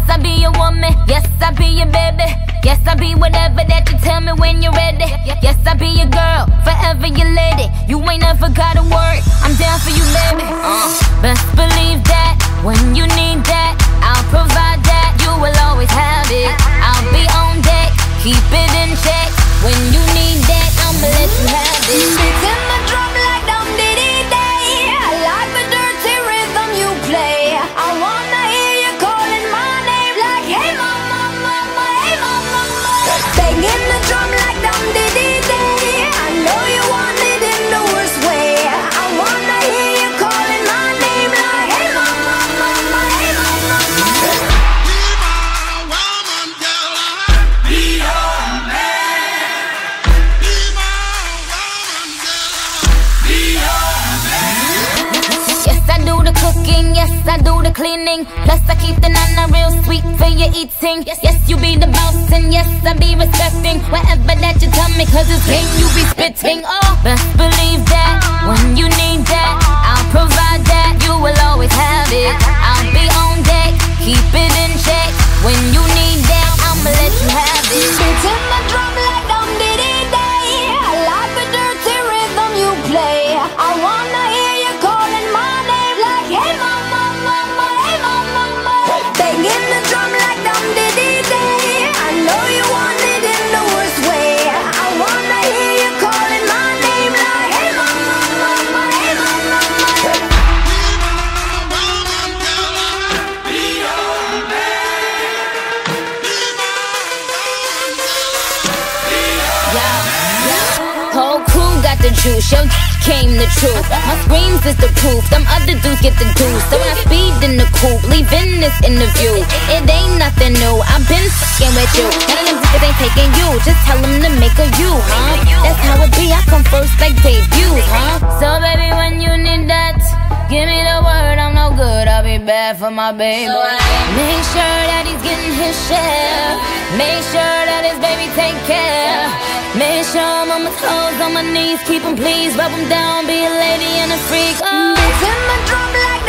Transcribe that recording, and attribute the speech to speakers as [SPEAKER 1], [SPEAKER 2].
[SPEAKER 1] I be your woman. Yes, I be your baby. Yes, I be whatever that you tell me when you're ready. Yes, I be your girl, forever your lady. You ain't never gotta worry, I'm down for you, baby. Best believe that when you need that, I'll provide that. You will always have it. I'll be on deck, keep it in check. When you need that, I'ma let you have it.
[SPEAKER 2] Beats in my drum like dum diddy day. I like the dirty rhythm you play. I wanna hear you calling my name like, hey mama, mama, hey mama, mama. Banging the drum like dum diddy day. I know you want it in the worst way. I wanna hear you calling my name like, hey mama, mama, hey mama, mama.
[SPEAKER 3] Be my woman, girl. Be your man. Be my woman, girl. Be your man.
[SPEAKER 1] Yes, I do the cooking, yes, I do the cleaning. Plus I keep the nana real sweet for your eating. Yes, you be the boss and yes, I be respecting whatever that you tell me, cause it's game you be spitting. Oh, best believe that when you need that, I'll provide that. You will always have it. I'll be on deck, keep it in check. When you need that, I'ma let you have it.
[SPEAKER 2] Beats in my drum like dum diddy day. I like the dirty rhythm you play. I wanna hear you calling my name like, hey mama, mama, hey mama, mama. Banging the drum like dum diddy day. I know you want it in the worst way. I wanna hear you calling my name like, hey mama, mama, hey mama, mama.
[SPEAKER 3] Be my woman, girl. Be your man. Be my woman, girl. Be your
[SPEAKER 1] Whole crew got the juice, yo came the truth. My screams is the proof, them other dudes get the deuce. So when I speed in the coupe, leaving this interview, it ain't nothing new, I've been f***ing with you. None of them niggas ain't taking you, just tell them to make a you, huh? That's how it be, I come first like debuts, huh? So baby, when you need that, give me the word, I'm no good, I'll be bad for my baby. Make sure that he's getting his share. Make sure that his baby take care. Make sure I'm on my toes, on my knees, keep him please, rub him down, be a lady and a freak. Oh.
[SPEAKER 2] Beats in my drum like